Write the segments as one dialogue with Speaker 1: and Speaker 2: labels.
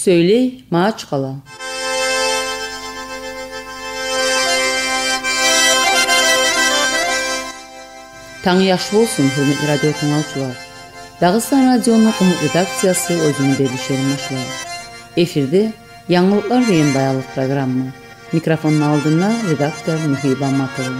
Speaker 1: Söyley maaç qala. Taң yaxşı olsun, hürmetli radyo tыңlaучылар. Dağıstan Radio'nun Umut redaksiyası özünü berişerin başlar. Efirde Yanlılıklar deyen bayalık programı. Mikrofonun aldığında redaktör Mühib Ammatova.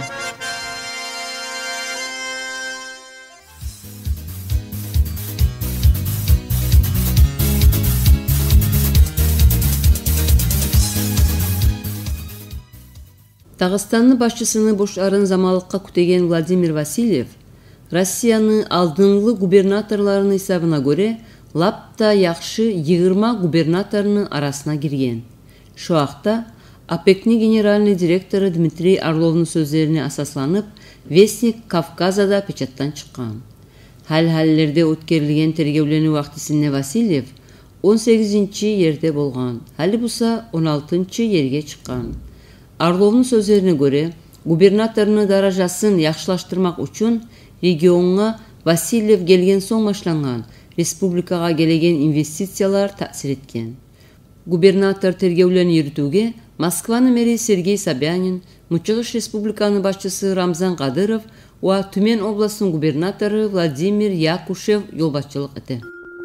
Speaker 1: Dağıstanlı başçısını boş arın zamalıkka kütegen Vladimir Vasilyev, Rossiyanın aldınlı gubernatorlarının hesabına göre lapta yaxşı 20 gubernatorının arasına girgen. Şu haqta APEC'nin generalni direktoru Dmitriy Arlov'un sözlerine asaslanıp Vestnik Kafkaza'da peçattan çıkan. Hal-hallerde ötkerilgen tergevleni vaktisinde Vasilyev 18. yerde bolgan, hali busa 16. yerge çıkan. Arlov'un sözlerine göre gubernatorunu darajasını yaxşılaştırmak üçün regionga Vasilyev gelgen son başlangan respublikaga gelegen investisiyalar tasir etken. Gubernator tergevlerini yürütüge Moskvanın meri Sergey Sobyanin, Muçıgış Respublikanın başçısı Ramzan Kadyrov ve Tümen Oblastın gubernatoru Vladimir Yakushev yolbaşçılık etti.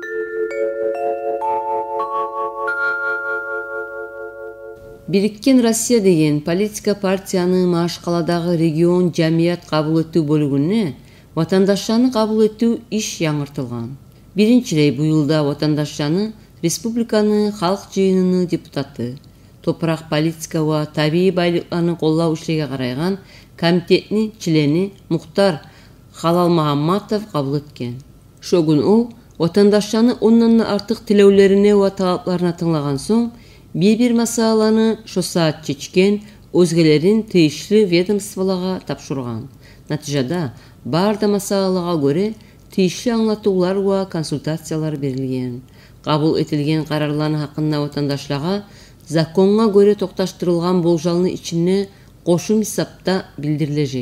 Speaker 1: Birikкен Россия деген политика партияны Машқаладағы регион жәмият қабыл ету бөлігіне ватандаşlarını қабыл ету иш яңыртылған. Биринчилей bu yılda ватандаşlarını республиканы халық жиынының депутаты, топырақ политика ва табиғи байлыкларны қоллау ишлеге қарайған комитетінің члени Мұхтар Халалмағамматов қабыл еткен. Шогун ол ватандаşlarını ondan артық тілеулеріне ва талапларына тыңлаған соң bir masalаны şu saat çeçken özgelerin teyişli ведомстволага tapşırgan. Natijada barda masalaga göre teyişli anlatıqlar ve konsultasiyalar berilgen. Kabul etilgen kararların hakkında vatandaşlara zakonga göre toktaştırılgan boljalını içine koşum hesapta bildirilecek.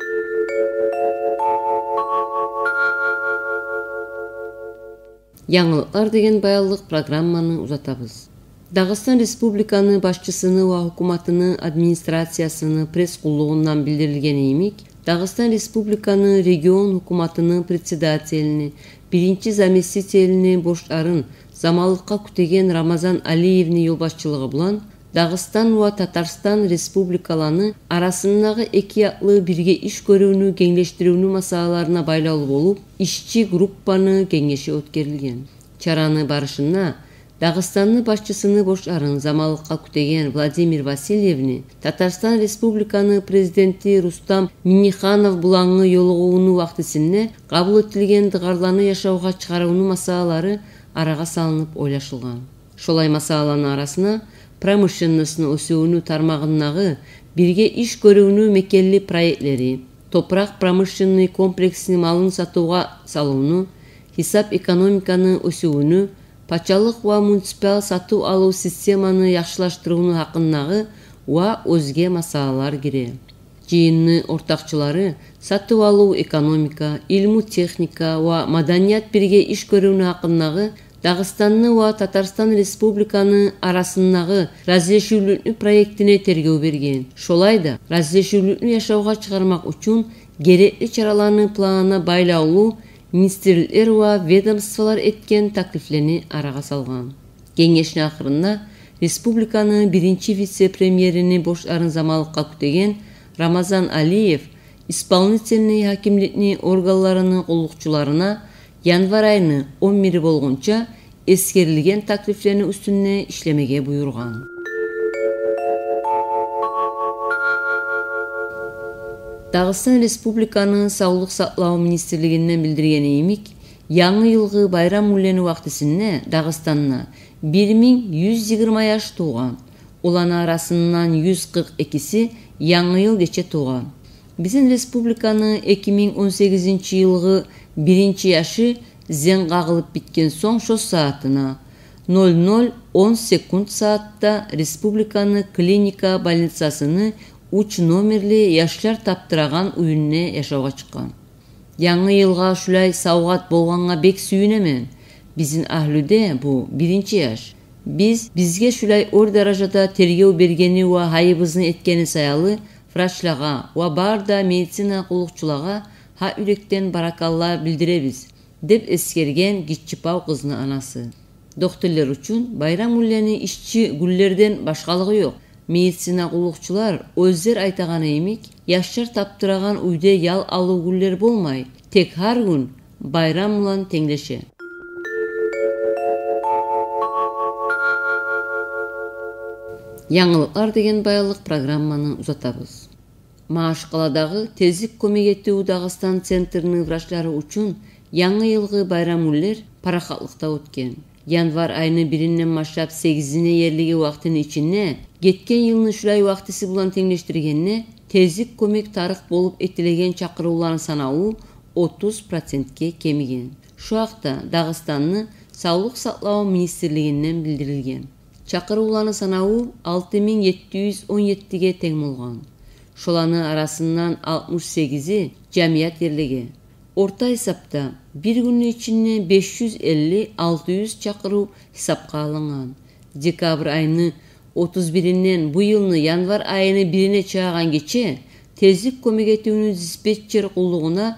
Speaker 1: Yanılıklar degen bayallık programmanı uzatabız. Dağıstan Respublikanı başçısını ve hukumatını administrasiyasını pres kulluğundan bildirilgen eymik, Dağıstan Respublikanı region hukumatını председателini, birinci zamestitelini boşların zamalıkka kütegen Ramazan Aliyevni yolbaşçılığı bulan, Dağıstan ve Tatarstan Respublikalarını arasındağı ekiyatlı birge iş görüğünü genleştirүүnü masalalarına baylalı olup, işçi gruppanı gengeşe ötkerilgen. Çaranı barışına, Dağıstanlı başçısını boşların zamalıkka kütegen Vladimir Vasilyevni, Tatarstan Respublikanı prezidenti Rustam Minnixanov bulаңы yoluğunu vaktisinde kabul etilgen dığarlarını yaşauğa çıkarığını masalaları araga salınıp oylaşılgan. Şolay masalaların arasına pромышленностьны өсүүнү тармагындагы birge iş görүүnү mekkelli proyektleri, toprak pромышленный комплексini malын satууга салууну, hesap ekonomikаны өсүүнү, Paçalık ve munisipal satı alуу sistemаны yaxşılaştırууну hakkındagı ve özge masalalar gire. Жыйынны ortakçıları satı alуу ekonomika, ilmu техника ve madaniyat birge iş görүүnү hakkındagı Dağıstanlı ve Tatarstan Respublikanı arasındagı razрешүүлүнү proyektine tergөө bergen. Şolayda razрешүүлүнү yaşauğa çıkarmak üçün gerekli çaralarını planına baylauluu Ministerler ve ведомстволар etken takliflerini araga salgan. Kengeşin ahırında Respublikanın birinci vice-premierini boşların zamalıkka kütegen Ramazan Aliyev, исполнительный hakimlikni organlarının kollukçularına yanvar ayını 11 bolgunça eskerilgen takliflerini üstüne işlemege buyurgan. Dağıstan Respublikanın Sağlık Saklao Ministerliginden bildirgen eymik, yanı yılgı bayram mülleni vaktisinde Dağıstan'na 1120 yaş tuğan, olan arasından 142'si yanı yıl geçe tuğan. Bizim Respublikanı 2018 yılgı birinci yaşı zen qağılıp bitken son şu saatına 00:10 sekund saatta Respublikanı klinika больницасыны 3 номерлі yaşlar таптыраған үйінне yaşauға çıkan. Яңы yılға şulay saugat bolğanğa bek sүйünemen. Bizim ahlüde bu birinci yaş. бизге шулай ор даражада тергөө бергени ва хайыбызын эткени саялы врачлага ва барда медицина кулукчулага ха үректен баракалла билдиребиз, деп эскерген Гитчипау кызынын анасы. Докторлор үчүн Байрам Гүллени ишчи гүллерден башкалыгы жок. Медицина кулукчулар өздер айтаганы эмик, яшчар таптыраган үйдө ял алуу гүллер болмай, тек ар күн байрам менен теңдеше. Яңылыклар деген баялык программаны узатабыз. Маашкаладагы тездик көмөк этүү Дагыстан центринин врачлары үчүн яңы жылгы байрам гүллер паракатлыкта өткөн. Январь айынын 1-нен баштап 8-ине ерлиги убактынын ичинде кеткен жылдын ушулай убактысы менен теңдештиргенде тездик көмөк тарых болуп этилеген чакыруулардын санауу 30%ке кемиген. Шу акта Дагыстандын Саулык сактоо министрлигинен билдирилген. Чакыруулардын санауу 6717ге тең болгон. Шоланын арасынан 68и жамият ерлиги. Орта эсапта bir күнүн ичинде 550-600 чакыруу хисапка алынган. Декабрь айынын 31-нен бу жылдын январь айынын 1-ине чыган кече тездик көмөк этүүнүн диспетчер кулдугуна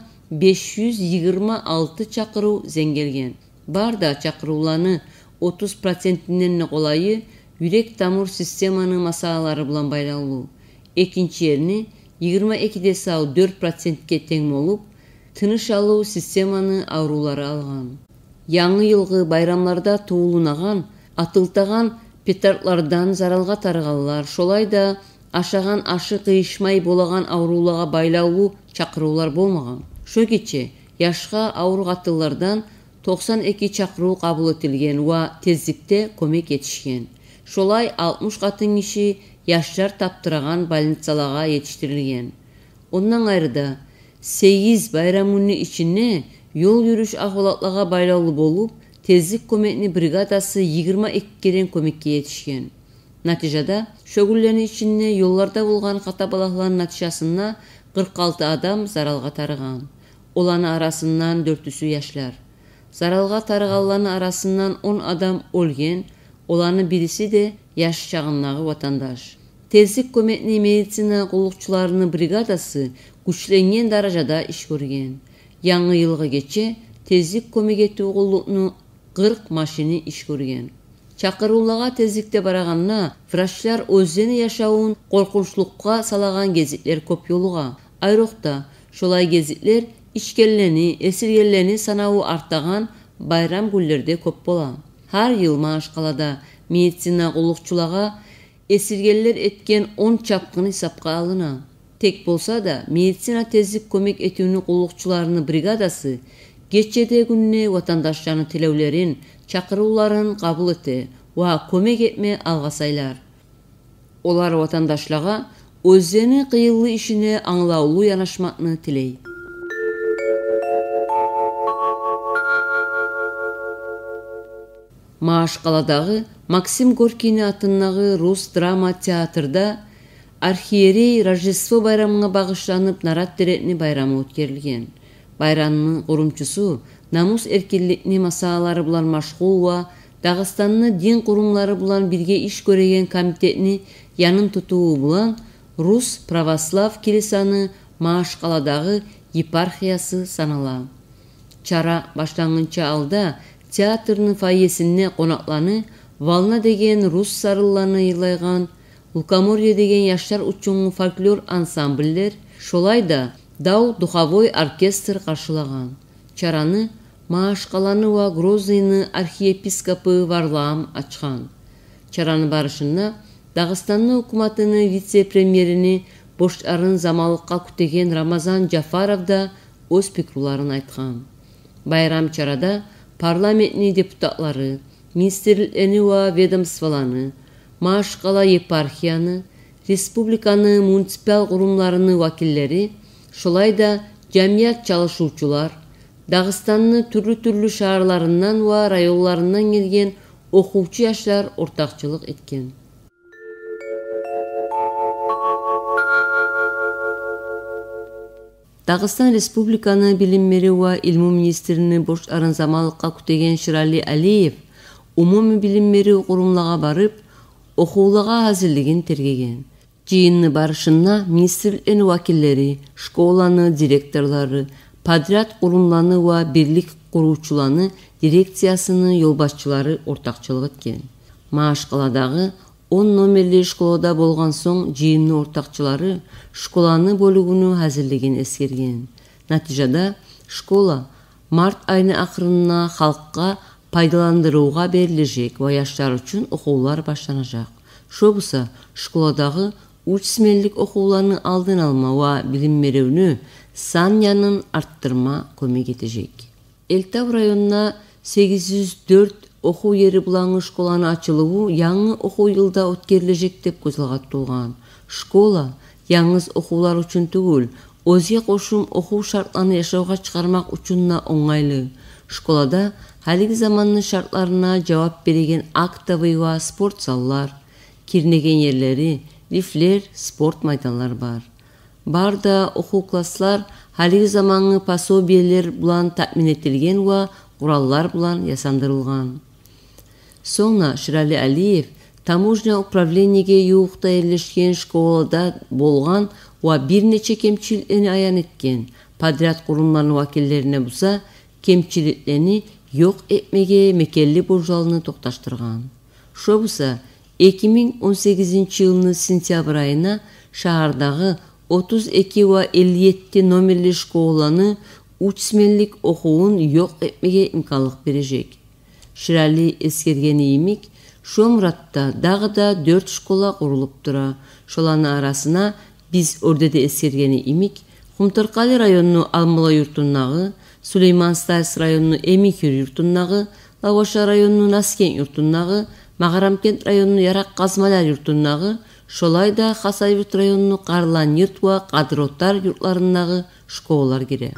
Speaker 1: 526 чакыруу зеңгелген. Барда чакырууларны 30%-нен колайы жүрек тамыр системанын масалалары менен байлаулуу. Экинчи жерни 22,4%ке тең болуп, тыныш алуу системаны аурулары алган. Яңы жылгы байрамларда туулунаган, атылтаган петардлардан заралга тарыгалар, шолай да ашаган ашы кыйышмай болаган ауруларга байлаулуу чакыруулар болмаган. Шо кече жашка ауругатылардан 92 чакыруу кабыл этилген ва тездикте көмөк этишкен. Шолай 60 катын киши жашчар таптыраган больницаларга жетиштирилген. Ондан айрыда 8 байрам күнү ичинде жол жүрүш акыбалатларга байлаулуу болуп, тездик көмөкнү бригадасы 22 көмөккө жетишкен. Натыйжада шөгүллөрдүн ичинде жолдордо болгон ката балаклардын натыйжасында 46 адам заралга тарыган. Олардын арасынан 4-сү жашлар. Заралга тарыганлардын арасынан 10 адам өлген, олардын бириси де жаш чагындагы ватандаш. Тездик көмөкнү медицина кулукчуларынын бригадасы күчтөнгөн даражада иш көргөн. Яңы жылга кече тездик көмөк этүү колдугунун 40 машини иш көргөн. Чакырууларга тездикте бараганда врачлар өздөрүнүн жашоонун коркунучтулукка салаган кезиктер көп жолуга. Айрокта шолай кезиктер ичкеллени, эсиргеллени санауу арттаган байрам гүллерде көп бола. Ар жыл Маашкалада медицина кулукчуларга эсиргеллер эткен 10 чапкын хисапка алына. Тек болса да медицина тездик көмөк этүүнүн кулукчуларынын бригадасы кечеде күнүнө ватандаштардын тилөөлөрүн, чакырууларын кабыл эте ва көмөк этме алгасайлар. Олар ватандашларга өздөрүнүн кыйыллуу ишине аңлаулуу жанашмакны тилей. Маашкаладагы Максим Горькийдин атындагы Рус драма театрда архиерей Рождество байрамына багышланып Нарат Теретни байрамы өткөрүлгөн. Байрамдын курумчусу намус эркиндикни масалалары менен машгул ва Дагыстандын дин курумдары менен бирге иш көргөн комитетини янын тутуу менен Рус православ килисаны Маашкаладагы епархиясы санала. Чара баштангыча алда театрдын фойесине конакланы Волна деген рус сарылларны ыйлаган, Лукоморье деген жаштар үчүн фольклор ансамбльдер, шолай да Дау духовой оркестр каршылаган. Чараны Маашкаланы ва Грозныйны архиепископу Варлаам ачкан. Чаранын барышында Дагыстандын өкмөтүнүн вице-премьерини боштарын замалыкка күтеген Рамазан Жафаров да өз пикирлерин айткан. Байрам чарада парламенттин депутатлары, министрликтерни ва ведомстволорну, Маашкала епархияны, республиканын муниципал курумларынын вакилдери, шолай да жамият чалышуучулар, Дагыстандын түрлүү шаарларынан ва районларынан келген окуучу жаштар ортакчылык эткен. Дагыстан Республиканын билим берүү ва илмүү министринин боштарын замалыкка күтеген Ширали Алиев умумий билим берүү курумларга барып, окууларга азырлыгын тергеген. Жыйынны барышында министрликтин вакиллери, школаны директорлары, подряд курумланы ва бирлик куруучуланы дирекциясынын жолбашчылары ортакчылык эткен. Маашкаладагы 10 номерлі школада болған соң жиынны ортақчылары школаны бөлігіні әзірлеген ескерген. Натижада школа март айны ақырына халыққа пайдаландыруға берілежек ва яштар үшін оқулар баштанажак. Шобуса школадағы үчсмеллик оқуларны алдын алма ва билим берүүнү санянын арттырма көмөк этежек. Элтав районуна 804 окуу ери булаңы школаны ачылуу яңы окуу жылда өткөрүлөжек деп көзөлгөтүлгөн. Школа яңыз окуулар үчүн түгүл, өзге кошум окуу шартларын жашоого чыгармак үчүн оңайлы. Школада халиги замандын шартларына жооп берген актовый ва спорт заллар, кирнеген ерлери, лифлер, спорт майданлар бар. Барда окуу класслар халиги заманғы пособиелер булан тәмин этилген ва кураллар булан ясандырылган. Соңна Ширали Алиев таможня управлениеге юукта ээлешкен школада болган ва бир нече кемчиликтерни аян эткен. Подряд курумларынын вакилдерине булса, кемчиликтерни жок этмеге мекелли болжалыны токташтырган. Шобуса 2018-жылдын сентябрь айына шаардагы 32 ва 57 номерлі школаны үчсмеллик окуун жок этмеге имканлык бережек. Ширали эскергени имик, Шомуратта дагы да 4 школа курулуп тура. Шоланын арасына биз Ордеде эскергени имик, Хумтаркали районунун Алмала юртундагы, Сулейман Стайс районунун Эмикюр юртундагы, Лаваша районунун Аскен юртундагы, Магарамкент районунун Ярак Казмалар юртундагы, Шолайда Хасайбут районунун Карлан юрт ва Кадыроттар юртларындагы школалар кире.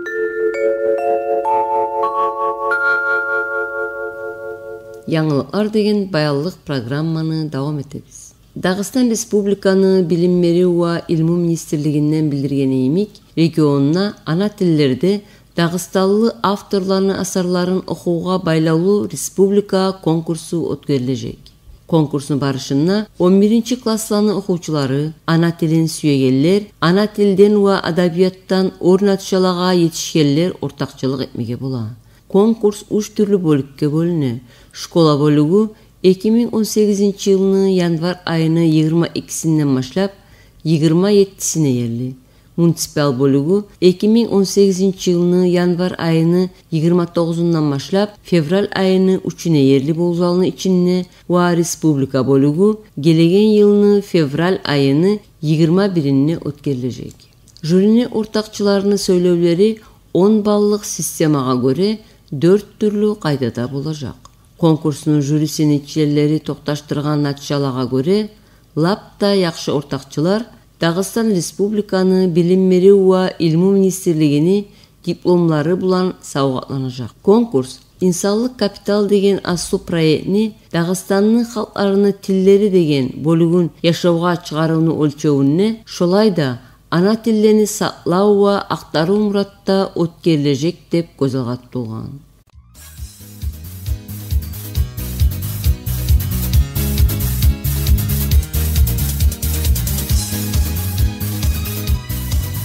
Speaker 1: Яңылыклар деген баяллык программаны давам этебиз. Дагыстан Республиканы билим берүү ва илму министрлигинен билдиргени имик, регионуна ана тилдерде дагысталлы авторларынын асарларын окууга байлаулуу республика конкурсу өткөрүлөжек. Конкурстун барышында 11 классларынын окуучулары, ана тилин сүйөгөнлер, ана тилден ва адабияттан орнатышалага жетишкенлер ортакчылык этмеге болот. Конкурс 3 түрлүү бөлүккө бөлүнө. Школа бөлүгү 2018-жылдын январь айыны 22-синен башлап 27-сине ерли. Муниципал бөлүгү 2018-жылдын январь айыны 29-нан башлап февраль айыны 3-үнө ерли болжалынын ичинде ва республика бөлүгү келеген жылдын февраль айыны 21-ине өткөрүлөжек. Жюринин ортакчыларынын сөйлөөлөрү 10 баллык системага көрө 4 түрлүү кайдада болажак. Конкурстун жюрисинин членleri токташтырган натыйжаларга көрө, лапта жакшы ортакчылар Дагыстан Республиканы билим берүү ва илму министрлигини дипломлары булан саугатланажак. Конкурс «Инсанлык капитал» деген асыл проектни Дагыстандын халкарынын тилдери деген бөлүгүн жашоого чыгарууну өлчөөнүнө, шолайда ана тилдерни сактоо ва актаруу муратта өткөрүлөжек деп көзөмөлдөлгөн.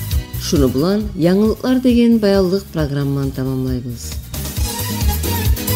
Speaker 1: Шуну булан яңылыклар деген баялдык программаны тамамлайбыз.